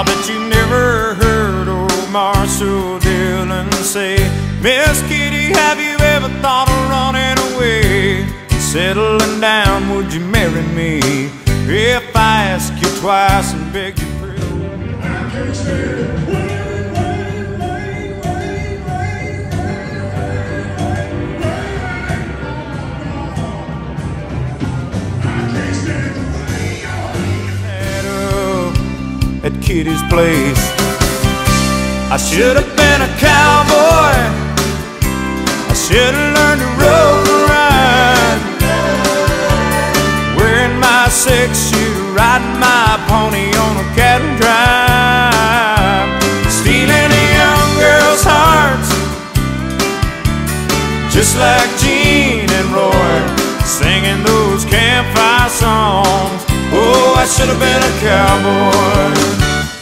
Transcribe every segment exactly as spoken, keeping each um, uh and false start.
I'll bet you never heard old Marshall Dillon say, Miss Kitty, have you ever thought of running away? Settling down, would you marry me? If I ask you twice and beg you pretty. I can't stand it. Rain, rain, rain, rain, rain, rain, rain. I can't stand the rain. At Kitty's place, I should have been a cowboy. I should have learned to roll around, wearing my six shooter, riding my pony on a cattle drive, stealing a young girl's hearts, just like Gene and Roy, singing those campfire songs. Oh, I should have been a cowboy.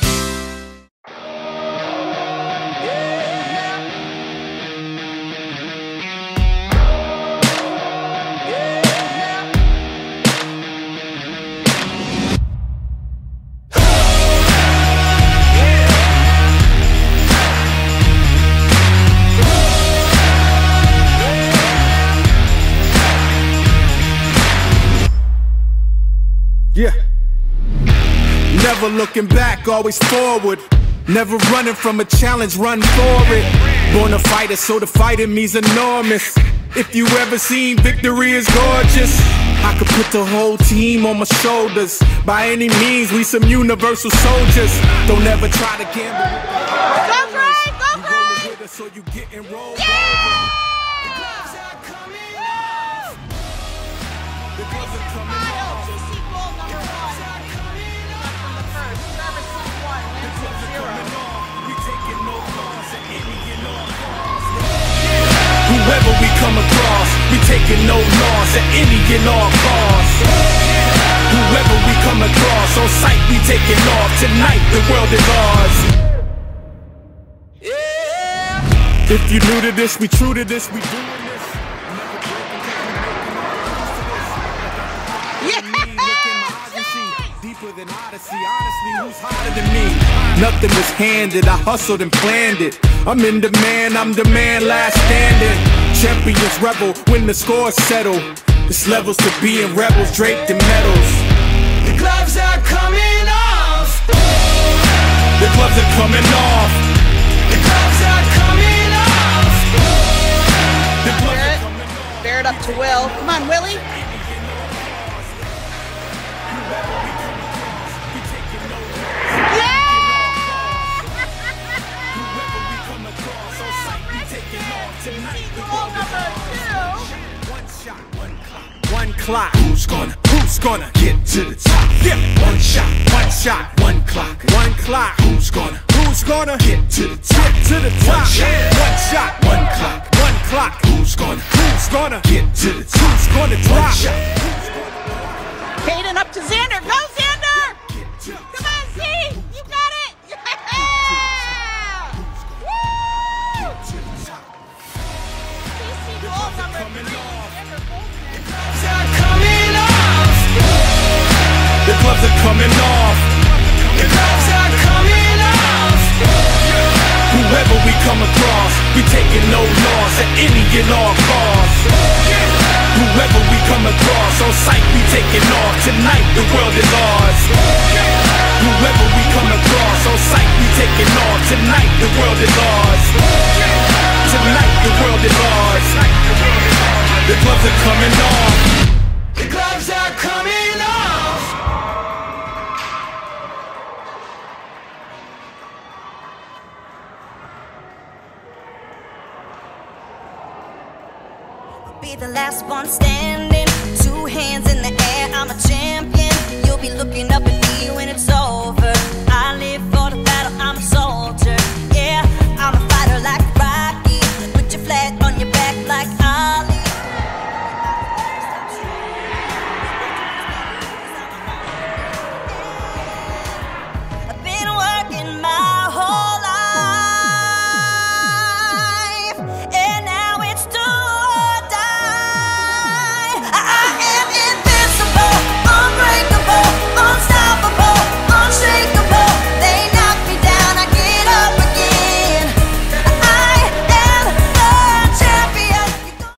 Yeah. Never looking back, always forward. Never running from a challenge, run for it. Born a fighter, so the fight in me's enormous. If you ever seen victory is gorgeous, I could put the whole team on my shoulders. By any means, we some universal soldiers. Don't ever try to gamble with the Go Craig! Go you rolling with us, so you get enrolled. Yeah! The gloves are coming off. The gloves are coming off. Whoever we come across, we taking no loss at any and all costs. Whoever we come across, on sight we taking off. Tonight the world is ours. Yeah. If you new to this, we true to this, we doing this. Yeah. Deeper than Odyssey, honestly, who's hotter than me? Nothing was handed, I hustled and planned it. I'm in demand, I'm the man, last standing. Champions rebel when the scores settle. It's levels to being rebels draped in medals. The gloves are coming off. The gloves are coming off. The gloves are coming off. The gloves are coming off. Bear it up to Will. Come on, Willie. One clock. Who's gonna, who's gonna get to the top? Yeah. One shot, one shot, one clock. One clock. Who's gonna, who's gonna get to the top? Get to the top. One shot, one shot, one clock. One clock. Who's gonna, who's gonna get to the top? Who's gonna drop? Hayden up to Xander. Go Xander! Come on, Z! You got it! Yeah! Woo! P C goal number three. The gloves are coming off. The gloves are coming off. Whoever we come across, we taking no loss at any and all costs. Whoever we come across, on sight we taking off. Tonight the world is ours. Whoever we come across, on sight we taking off. Tonight the world is ours. Tonight the world is ours. The gloves are coming off. The gloves are coming off. Be the last one standing, two hands in the